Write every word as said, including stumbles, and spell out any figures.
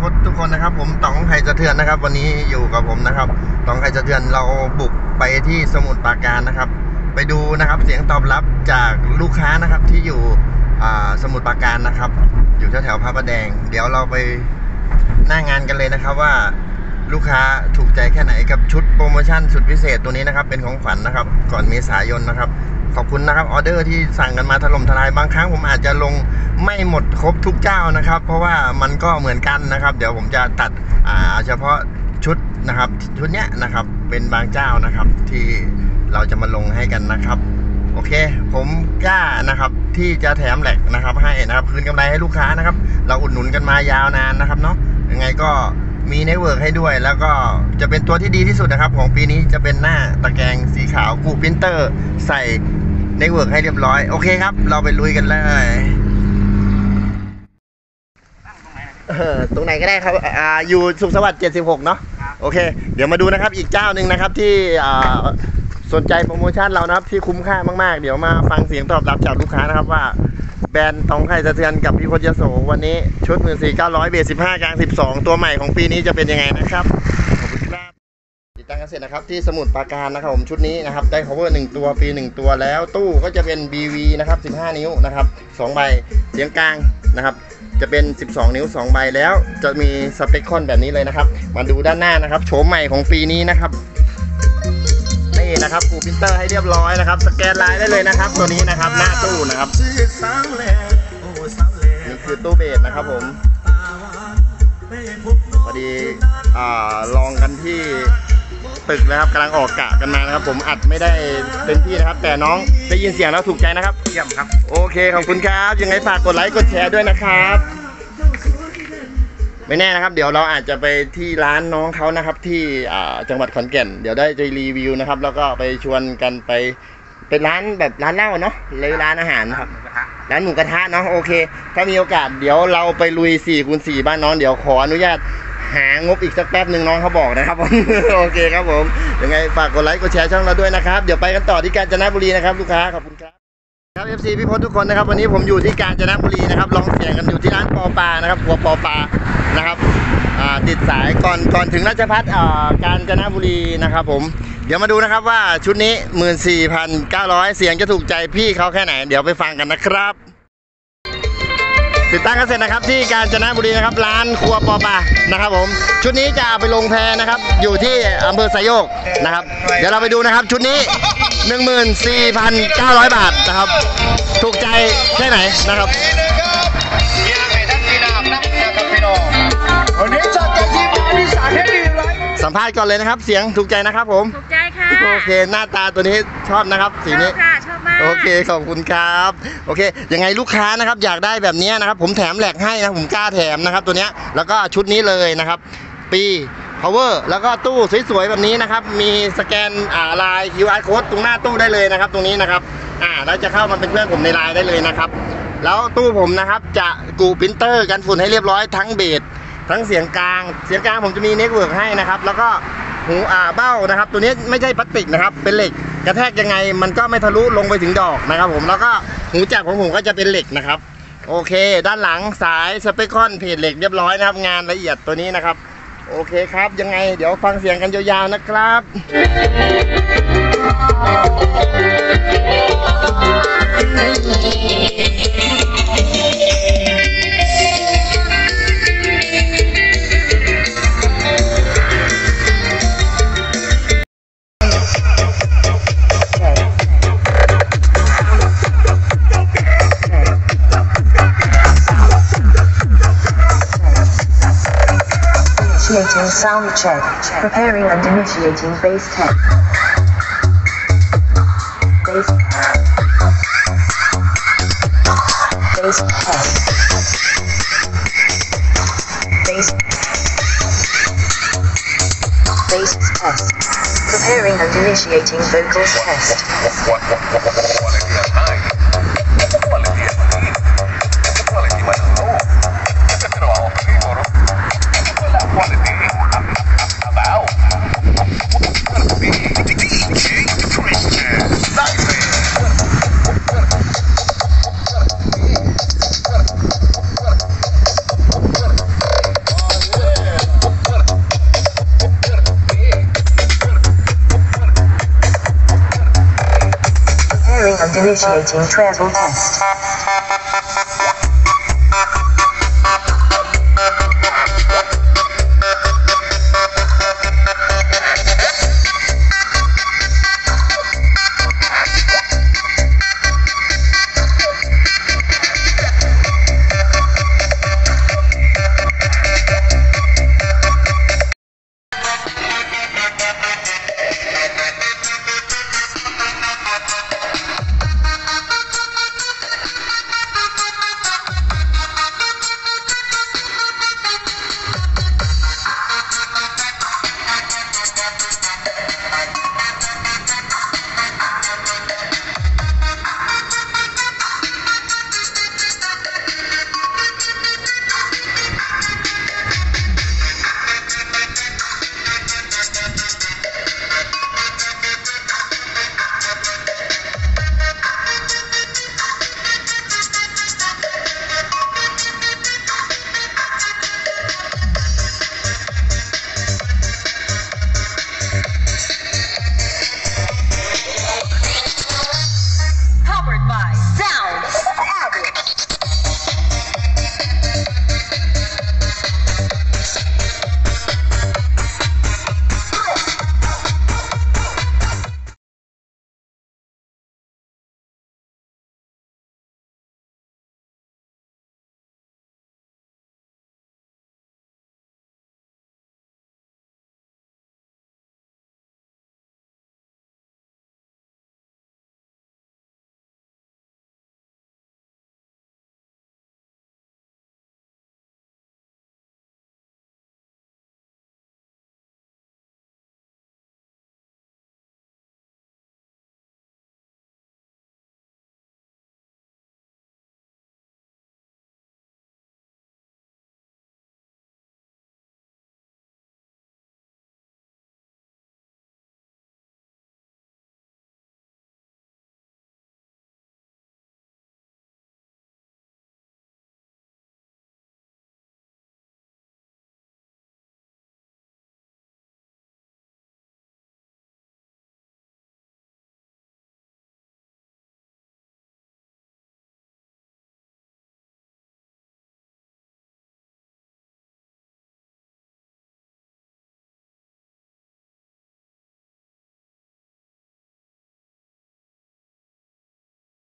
พจน์ทุกคนนะครับผมต๋องไข่สะเทือนนะครับวันนี้อยู่กับผมนะครับต๋องไข่สะเทือนเราบุกไปที่สมุทรปราการนะครับไปดูนะครับเสียงตอบรับจากลูกค้านะครับที่อยู่สมุทรปราการนะครับอยู่แถวๆพระประแดงเดี๋ยวเราไปหน้างานกันเลยนะครับว่าลูกค้าถูกใจแค่ไหนกับชุดโปรโมชั่นสุดพิเศษตัวนี้นะครับเป็นของขวัญ นะครับก่อนเมษายนนะครับขอบคุณนะครับออเดอร์ที่สั่งกันมาถล่มทลายบางครั้งผมอาจจะลงไม่หมดครบทุกเจ้านะครับเพราะว่ามันก็เหมือนกันนะครับเดี๋ยวผมจะตัดอ่าเฉพาะชุดนะครับชุดเนี้ยนะครับเป็นบางเจ้านะครับที่เราจะมาลงให้กันนะครับโอเคผมกล้านะครับที่จะแถมแหลกนะครับให้นะครับคืนกำไรให้ลูกค้านะครับเราอุดหนุนกันมายาวนานนะครับเนาะยังไงก็มีเน็ตเวิร์กให้ด้วยแล้วก็จะเป็นตัวที่ดีที่สุดนะครับของปีนี้จะเป็นหน้าตะแกรงสีขาวกูปรินเตอร์ใส่เน็ตเวิร์กให้เรียบร้อยโอเคครับเราไปลุยกันเลยตรงไหนก็ได้ครับอ่าอยู่สุขสวัสดิ์เจ็ดสิบหกเนาะโอเคเดี๋ยวมาดูนะครับอีกเจ้าหนึ่งนะครับที่อ่าสนใจโปรโมชั่นเรานะครับที่คุ้มค่ามากๆเดี๋ยวมาฟังเสียงตอบรับจากลูกค้านะครับว่าแบรนด์ต๋องไข่สะเทือนกับพี่พจน์ยโสวันนี้ชุด หนึ่งหมื่นสี่พันเก้าร้อย เบสสิบห้ากลางสิบสองตัวใหม่ของปีนี้จะเป็นยังไงนะครับขอบคุณครับติดตั้งกันเสร็จนะครับที่สมุทรปราการนะครับผมชุดนี้นะครับได้ cover หนึ่งตัวปีหนึ่งตัวแล้วตู้ก็จะเป็น บี วี นะครับสิบห้านิ้วนะครับสองใบเสียงกลางนะครับจะเป็นสิบสองนิ้วสองใบแล้วจะมีสเปคคอนแบบนี้เลยนะครับมาดูด้านหน้านะครับโฉมใหม่ของปีนี้นะครับนี่นะครับกูปรินเตอร์ให้เรียบร้อยนะครับสแกนลายได้เลยนะครับตัวนี้นะครับหน้าตู้นะครับนี่คือตู้เบสนะครับผมพอดีอ่าลองกันที่ตึกนะครับกำลังออกกะกันมานะครับผมอัดไม่ได้เต็มที่นะครับแต่น้องได้ยินเสียงแล้วถูกใจนะครับเยี่ยมครับโอเคขอบคุณครับยังไงฝากกดไลค์กดแชร์ด้วยนะครับไม่แน่นะครับเดี๋ยวเราอาจจะไปที่ร้านน้องเขานะครับที่จังหวัดขอนแก่นเดี๋ยวได้จะรีวิวนะครับแล้วก็ไปชวนกันไปเป็นร้านแบบร้านเหล้าเนาะเลยร้านอาหารครับร้านหมูกระทะเนาะโอเคถ้ามีโอกาสเดี๋ยวเราไปลุย สี่คูณสี่ บ้านน้องเดี๋ยวขออนุญาตหางบอีกสักแป๊บหนึ่งน้องเขาบอกนะครับผมโอเคครับผมยังไงฝากกดไลค์กดแชร์ช่องเราด้วยนะครับเดี๋ยวไปกันต่อที่กาญจนบุรีนะครับลูกค้าขอบคุณครับครับ เอฟ ซี พี่พจน์ทุกคนนะครับวันนี้ผมอยู่ที่กาญจนบุรีนะครับลองเสียงกันอยู่ที่ร้านปอปลานะครับหัวปอปลานะครับติดสายก่อนก่อนถึงราชภัฏกาญจนบุรีนะครับผมเดี๋ยวมาดูนะครับว่าชุดนี้ หนึ่งหมื่นสี่พันเก้าร้อย เสียงจะถูกใจพี่เขาแค่ไหนเดี๋ยวไปฟังกันนะครับติดตั้งกันเสร็จนะครับที่กาญจนบุรีนะครับร้านครัวปอปลานะครับผมชุดนี้จะเอาไปลงแพนะครับอยู่ที่อำเภอไซโยกนะครับเดี๋ยวเราไปดูนะครับชุดนี้ หนึ่งหมื่นสี่พันเก้าร้อย บาทนะครับถูกใจแค่ไหนนะครับสัมภาษณ์ก่อนเลยนะครับเสียงถูกใจนะครับผมถูกใจค่ะโอเคหน้าตาตัวนี้ชอบนะครับสีนี้ค่ะชอบมากโอเคขอบคุณครับโอเคยังไงลูกค้านะครับอยากได้แบบนี้นะครับผมแถมแหลกให้นะผมกล้าแถมนะครับตัวนี้แล้วก็ชุดนี้เลยนะครับปี power แล้วก็ตู้สวยๆแบบนี้นะครับมีสแกนอ่าไลน์ คิว อาร์ code ตรงหน้าตู้ได้เลยนะครับตรงนี้นะครับอ่าแล้วจะเข้ามาเป็นเพื่อนผมในไลน์ได้เลยนะครับแล้วตู้ผมนะครับจะกูปรินเตอร์กันฝุ่นให้เรียบร้อยทั้งเบสทั้งเสียงกลางเสียงกลางผมจะมีเน็ตเวิร์กให้นะครับแล้วก็หูอ่าเบ้านะครับตัวนี้ไม่ใช่พลาสติกนะครับเป็นเหล็กกระแทกยังไงมันก็ไม่ทะลุลงไปถึงดอกนะครับผมแล้วก็หูจับของผมก็จะเป็นเหล็กนะครับโอเคด้านหลังสายสเปคคอนเพจเหล็กเรียบร้อยนะครับงานละเอียดตัวนี้นะครับโอเคครับยังไงเดี๋ยวฟังเสียงกันยาวๆนะครับ Initiating sound check. Preparing and initiating bass test. Bass. Bass test. Bass. Bass test. Preparing and initiating vocals test. Initiating travel test.